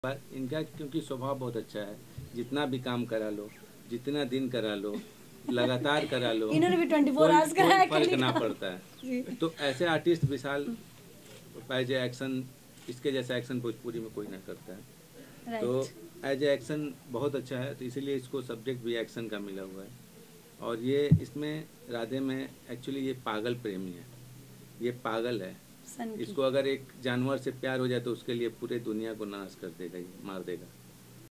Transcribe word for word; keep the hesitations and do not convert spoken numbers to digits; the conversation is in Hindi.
पर इनका क्योंकि स्वभाव बहुत अच्छा है, जितना भी काम करा लो, जितना दिन करा लो, लगातार करा लो, इन्होंने भी ट्वेंटी फोर कोई आवर्स कराया, कोई फर्क ना पड़ता है। तो ऐसे artist Vishal as a action, इसके जैसा एक्शन भोजपुरी में कोई ना करता है। तो एज ए एक्शन बहुत अच्छा है, तो इसीलिए इसको सब्जेक्ट भी एक्शन का मिला हुआ है। और ये इसमें राधे में एक्चुअली ये पागल प्रेमी है, ये पागल है। इसको अगर एक जानवर से प्यार हो जाए तो उसके लिए पूरे दुनिया को नाश कर देगा, ये मार देगा।